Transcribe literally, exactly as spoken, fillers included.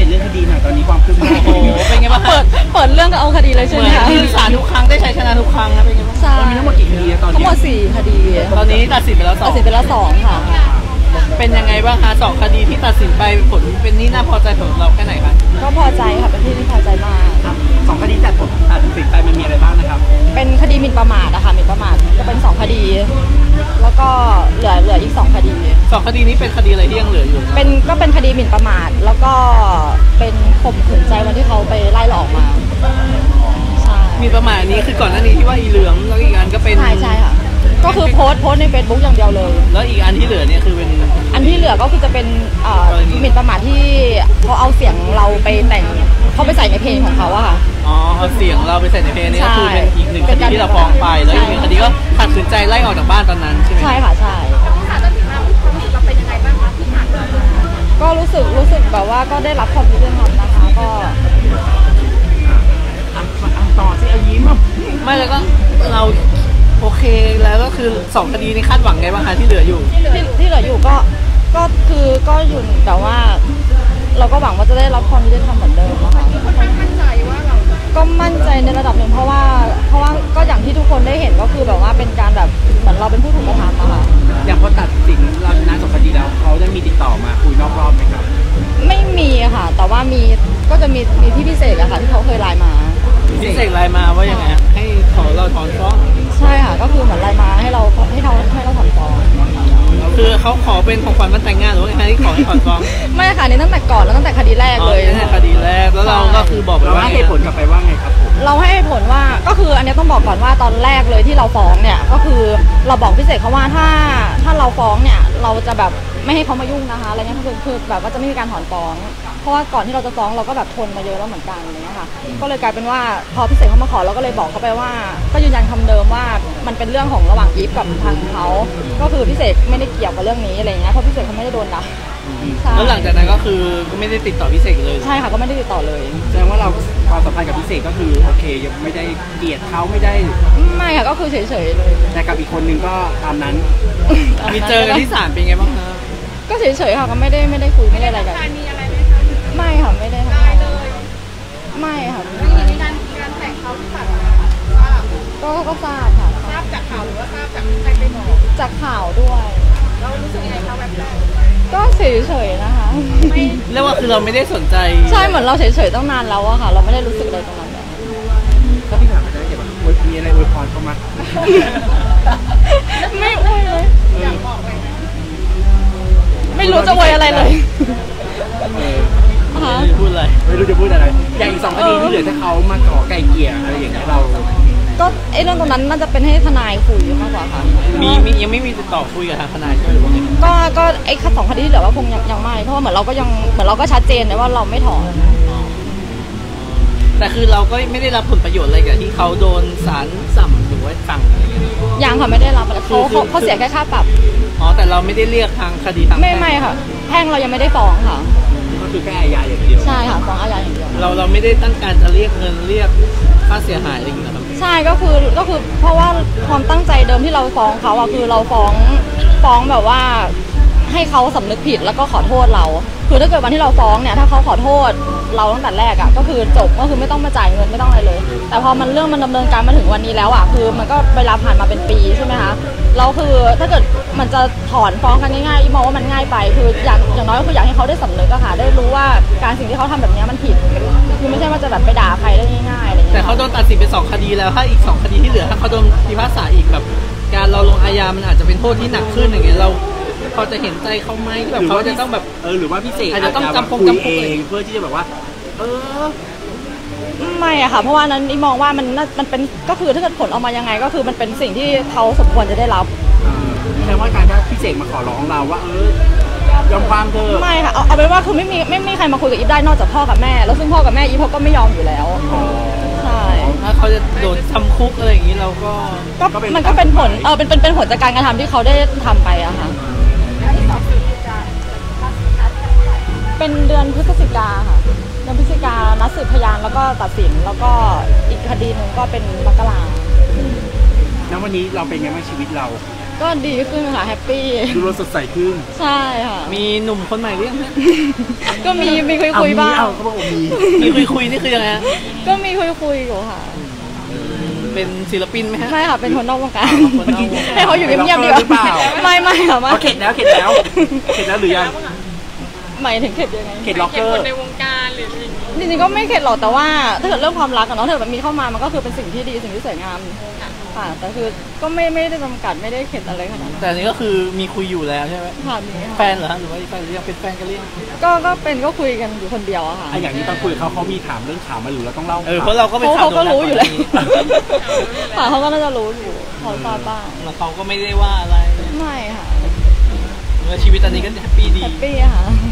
เรื่องคดีหน่อยตอนนี้ความคืบหน้าโอ้โหเป็นไงบ้างเปิดเปิดเรื่องก็เอาคดีเลยใช่ไหมคะยื่นศาลทุกครั้งได้ชัยชนะทุกครั้งนะเป็นไงบ้างใช่มีทั้งหมดกี่คดีตอนนี้ทั้งหมดสี่คดีตอนนี้ตัดสินไปแล้วสองตัดสินไปแล้วสองค่ะเป็นยังไงบ้างคะสองคดีที่ตัดสินไปผลเป็นนี่น่าพอใจของเราแค่ไหนคะก็พอใจค่ะเป็นที่ที่พอใจมากสองคดีตัดผลตัดสินไปมันมีอะไรบ้างนะครับเป็นคดีหมิ่นประมาทนะคะหมิ่นประมาทก็เป็นสองคดีแล้วก็เหลือเหลืออีกสองคดีสองคดีนี้เป็นคดีอะไรที่ยังเหลืออยู่เป็นก็เป็นคดีหมิ่นประมาทแล้วก็เป็นข่มขืนใจวันที่เขาไปไล่หลอกมาใช่หมิ่นประมาทนี้คือก่อนหน้านี้ที่ว่าอีเหลืองแล้วอีกอันก็เป็นใช่ใช่ค่ะก็คือโพสต์โพสต์ใน Facebook อย่างเดียวเลยแล้วอีกอันที่เหลือเนี่ยคือเป็นอันที่เหลือก็คือจะเป็นหมิ่นประมาทที่เขาเอาเสียงเราไปแต่งเขาไปใส่ในเพลงของเขาอะค่ะอ๋อเอาเสียงเราไปใส่ในเพลงนี้ก็คือเป็นอีกหนึ่งคดีที่เราฟ้องไปแล้วอีกหนึ่งคดีก็ขัดขืนใจไล่ออกจากบ้านตอนนั้นใช่ไหมใช่ค่ะใช่ที่ศาลตัดสินมาความรู้สึกเราเป็นยังไงบ้างคะที่ผ่านมาก็รู้สึกรู้สึกแบบว่าก็ได้รับความยุติธรรมนะคะก็ต่อสิอายิ้มไม่แล้วก็เราโอเคแล้วก็คือสองคดีนี้คาดหวังไงบ้างคะที่เหลืออยู่ที่ที่เหลืออยู่ก็ก็คือก็อยู่แต่ว่าเราก็หวังว่าจะได้รับความยุติธรรมเหมือนเดิมนะคะมั่นใจว่าเราก็มั่นใจในระดับหนึ่งเพราะว่าเพราะว่าก็อย่างที่ทุกคนได้เห็นก็คือแบบว่าเป็นการแบบเหมือนเราเป็นผู้ถูกกระทำอะค่ะอย่างพอตัดสินเราชนะสองคดีแล้วเขาได้มีติดต่อมาคุยนอกรอบไหมครับไม่มีค่ะแต่ว่ามีก็จะมีมีพี่พิเศษอะค่ะที่เขาเคยไลน์มาพิเศษไลน์มาว่ายังไงให้ขอเราถอนฟ้องใช่ค่ะก็คือเหมือนไลน์มาให้เราให้เราให้เราถอนฟ้องคือเขาขอเป็นของขวัญวันแต่งงานหรือว่าไงที่ขอให้ถอนฟ้องไม่ค่ะนี่ตั้งแต่ก่อนแล้วตั้งแต่คดีแรกเลยตั้งแต่คดีแรกแล้วเราก็คือบอกไปว่าให้ผลกลับไปว่าไงครับผมเราให้ผลว่าก็คืออันนี้ต้องบอกก่อนว่าตอนแรกเลยที่เราฟ้องเนี่ยก็คือเราบอกพิเศษเขาว่าถ้าถ้าเราฟ้องเนี่ยเราจะแบบไม่ให้เขามายุ่งนะคะอะไรเงี้ยคือคือแบบว่าจะไม่มีการถอนฟ้องเพราะว่าก่อนที่เราจะฟ้องเราก็แบบทนมาเยอะแล้วเหมือนกันอะไรเงี้ยค่ะก็เลยกลายเป็นว่าพอพิเศษเขามาขอเราก็เลยบอกเขาไปว่าก็ยืนยันคำเดิมว่ามันเป็นเรื่องของระหว่างอีฟกับทางเขาก็คือพิเศษไม่ได้เกี่ยวกับเรื่องนี้อะไรเงี้ยเพราะพิเศษเขาไม่ได้โดนด่าแล้วหลังจากนั้นก็คือก็ไม่ได้ติดต่อพิเศษเลยใช่ค่ะก็ไม่ได้ติดต่อเลยแสดงว่าเราความสัมพันธ์กับพิเศษก็คือโอเคยังไม่ได้เกลียดเขาไม่ได้ไม่ค่ะก็คือเฉยๆเลยแต่กับอีกคนนึงก็ตามนั้นมีเจอกันที่ศาลเป็นไงบ้างคะก็เฉยๆค่ะก็ไม่ได้ไม่ได้คุยไม่ได้อะไรกันมีอะไรไหมคะไม่ค่ะไม่ได้ได้เลยไม่ค่ะไม่มีการการแต่งเขาที่ตัดก็ก็ทราบค่ะทราบจากข่าวหรือว่าทราบจากใครไปบอกจากข่าวด้วยเรารู้สึกยังไงคะแบบแรกก็เฉยๆนะคะเรียกว่าคือเราไม่ได้สนใจใช่เหมือนเราเฉยๆตั้งนานแล้วอะค่ะเราไม่ได้รู้สึกอะไรตรงนั้นเลยถ้าพี่ถามได้เดี๋ยวมีอะไรอวยพรเข้ามาไม่อวยเลยอยากบอกไปไม่รู้จะอวยอะไรเลยพูดอะไรไม่รู้จะพูดอะไรอย่างอีกสองคดีที่เหลือถ้าเขามาขอไก่เกลี่ยอะไรอย่างเงี้ยเราก็ไอ้เรื่องตรงนั้นน่าจะเป็นให้ทนายคุยมากกว่าค่ะมีมียังไม่มีติดต่อคุยกับทางทนายใช่ไหมหรือว่าไงก็ก็ไอ้สองคดีที่เหลือว่าคงยังยังไม่เพราะว่าเหมือนเราก็ยังเหมือนเราก็ชัดเจนนะว่าเราไม่ถอนแต่คือเราก็ไม่ได้รับผลประโยชน์อะไรกับที่เขาโดนศาลสั่งหรือว่าสั่งอะไรอย่างเงี้ยยังค่ะไม่ได้รับอะไรเขาเขาเขาเสียแค่ค่าปรับอ๋อแต่เราไม่ได้เรียกทางคดีทางไม่ไม่ค่ะแพ่งเรายังไม่ได้ฟ้องค่ะก็คือแค่อาญาอย่างเดียวใช่ค่ะฟ้องอาญาอย่างเดียวเราเราไม่ได้ตั้งการจะเรียกเงินเรียกค่าเสียหายอะไรอย่างเงี้ยครับใช่ก็คือก็คือเพราะว่าความตั้งใจเดิมที่เราฟ้องเขาอะคือเราฟ้องฟ้องแบบว่าให้เขาสำนึกผิดแล้วก็ขอโทษเราคือถ้าเกิดวันที่เราฟ้องเนี่ยถ้าเขาขอโทษเราตั้งแต่แรกอะก็คือจบก็คือไม่ต้องมาจ่ายเงินไม่ต้องอะไรเลยแต่พอมันเรื่องมันดำเนินการมาถึงวันนี้แล้วอะคือมันก็เวลาผ่านมาเป็นปีใช่ไหมคะเราคือถ้าเกิดมันจะถอนฟ้องกันง่ายๆอีมองว่ามันง่ายไปคืออย่างอย่างน้อยก็คืออยากให้เขาได้สำนึกอะค่ะได้รู้ว่าการสิ่งที่เขาทำแบบนี้มันผิดคือไม่ใช่ว่าจะแบบไปด่าใครได้ง่ายๆอะไรอย่างเงี้ยแต่เขาโดนตัดสินไปสองคดีแล้วถ้าอีกสองคดีที่เหลือถ้าเขาโดนพิพากษาอีกแบบการเราลงอาญามันอาจจะเป็นโทษที่หนักขึ้นอย่างเงี้ยเราพอจะเห็นใจเขาไหมแบบเขาจะต้องแบบเออหรือว่าพิเศษอาจจะต้องจำพงจำเองเพื่อที่จะแบบว่าเออไม่อะค่ะเพราะว่านั้นอีมองว่ามันมันเป็นก็คือถ้าเกิดผลออกมายังไงก็คือมันเป็นสิ่งที่เขาสมควรจะได้รับแสดงว่าการที่พิเศษมาขอร้องเราว่าเออยอมความเธอไม่ค่ะเอาเอาเป็นว่าคือไม่มีไม่มีใครมาคุยกับอีฟได้นอกจากพ่อกับแม่แล้วซึ่งพ่อกับแม่อีฟเขาก็ไม่ยอมอยู่แล้วใช่ถ้าเขาจะโดนทำคุกอะไรอย่างนี้เราก็ก็มันก็เป็นผลเออเป็นเป็นเป็นผลจากการกระทำที่เขาได้ทำไปอะค่ะเป็นเดือนพฤศจิกาค่ะเดือนพฤศจิกานัดสืบพยานแล้วก็ตัดสินแล้วก็อีกคดีหนึ่งก็เป็นมกราแล้ววันนี้เราเป็นไงบ้างชีวิตเราก็ดีขึ้นค่ะแฮปปี้ดูเราสดใสขึ้นใช่ค่ะมีหนุ่มคนใหม่หรือยังฮะก็มีมีคุยคุยๆบ้างเอาเขาบอกว่ามีมีคุยคุยๆนี่คือยังไงฮะก็มีคุยคุยๆอยู่ค่ะเป็นศิลปินไหมฮะไม่ค่ะเป็นคนนอกวงการคนนอกวงการให้เขาอยู่เงียบๆดีกหรือเปว่าล่าไม่ไม่ค่ะไม่เขาเข็ดแล้วเข็ดแล้วเข็ดแล้วหรือยังหมายถึงเข็ดยังไงเข็ดล็อกเกอร์ในวงการหรืออะไรอย่างเงี้ยจริงๆก็ไม่เข็ดหรอกแต่ว่าถ้าเกิดเรื่องความรักอะเนาะถ้าเกิดมันมีเข้ามามันก็คือเป็นสิ่งที่ดีสิ่งที่สวยงามค่ะแต่คือก็ไม่ไม่ได้จำกัดไม่ได้เข็ดอะไรขนาดนั้นแต่อันนี้ก็คือมีคุยอยู่แล้วใช่ไหมค่ะมีค่ะแฟนเหรอฮะหรือว่าแฟนหรือยังเป็นแฟนกันหรือยังก็ก็เป็นก็คุยกันอยู่คนเดียวอะค่ะอ่ะอย่างนี้ตอนคุยกับเขาเขามีถามเรื่องข่าวมาหรือเราต้องเล่าเออเพราะเราก็เป็นเขาข่าวเขาก็โด่งดังรู้อยู่แล้วก่นหน้านี้ค่ะเขาก็น่าจะรู้อยู่เขาทราบบ้างแล้วเขาก็ไม่ได้ว่าอะไรไม่ค่ะแล้วชีวิตตอนนี้ก็แฮปปี้ดีแฮปปี้อะค่ะ